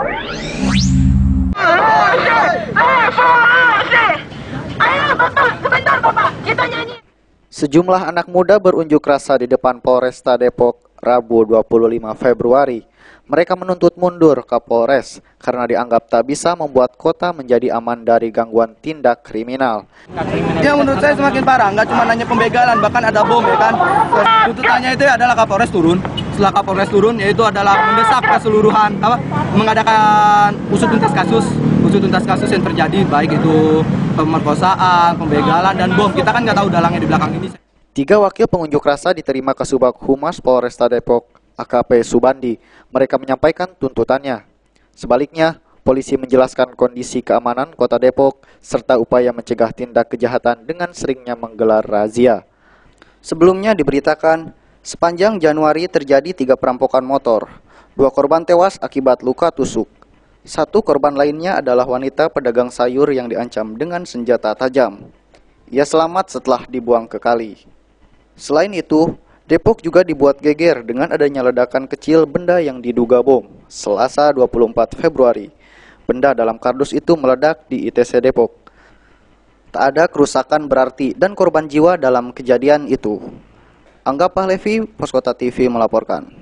Sejumlah anak muda berunjuk rasa di depan Polresta Depok Rabu 25 Februari. Mereka menuntut mundur Kapolres karena dianggap tak bisa membuat kota menjadi aman dari gangguan tindak kriminal. Ya, menurut saya semakin parah, nggak cuma hanya pembegalan, bahkan ada bom ya kan. Tuntutannya itu adalah Kapolres turun. Setelah Kapolres turun, yaitu adalah mendesak keseluruhan mengadakan usut tuntas kasus yang terjadi, baik itu pemerkosaan, pembegalan, dan bom. Kita kan nggak tahu dalangnya di belakang ini. 3 wakil pengunjuk rasa diterima Kasubag Humas Polresta Depok AKP Subandi. Mereka menyampaikan tuntutannya. Sebaliknya, polisi menjelaskan kondisi keamanan kota Depok serta upaya mencegah tindak kejahatan dengan seringnya menggelar razia. Sebelumnya diberitakan, sepanjang Januari terjadi 3 perampokan motor. 2 korban tewas akibat luka tusuk. 1 korban lainnya adalah wanita pedagang sayur yang diancam dengan senjata tajam. Ia selamat setelah dibuang ke kali. Selain itu, Depok juga dibuat geger dengan adanya ledakan kecil benda yang diduga bom, Selasa 24 Februari. Benda dalam kardus itu meledak di ITC Depok. Tak ada kerusakan berarti dan korban jiwa dalam kejadian itu. Angga Pahlevi, Poskota TV melaporkan.